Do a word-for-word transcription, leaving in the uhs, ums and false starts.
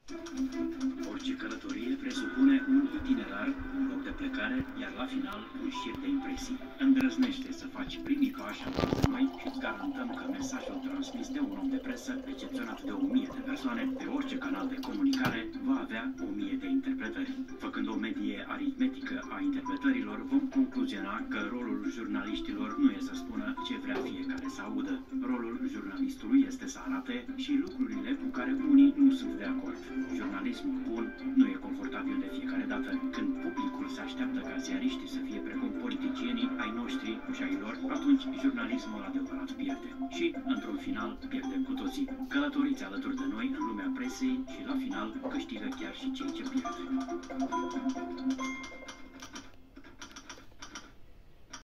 Orice călătorie presupune un itinerar, un loc de plecare, iar la final un șir de impresii. Îndrăznește să faci primii pași alături de noi și îți garantăm că mesajul transmis de un om de presă, recepționat de o mie de persoane, pe orice canal de comunicare, va avea o mie de interpretări. Făcând o medie aritmetică a interpretărilor, vom concluziona că rolul jurnaliștilor nu e să spună ce vrea fiecare să audă. Rolul jurnalistului este să arate și lucrurile cu care unii nu sunt de acord. Jurnalismul bun nu e confortabil de fiecare dată. Când publicul se așteaptă ca ziariștii să fie precum politicienii ai noștri și ai lor, atunci jurnalismul adevărat pierde. Și, într-un final, pierdem cu toții. Călătoriți alături de noi în lumea presei și, la final, câștigă chiar și cei ce pierd.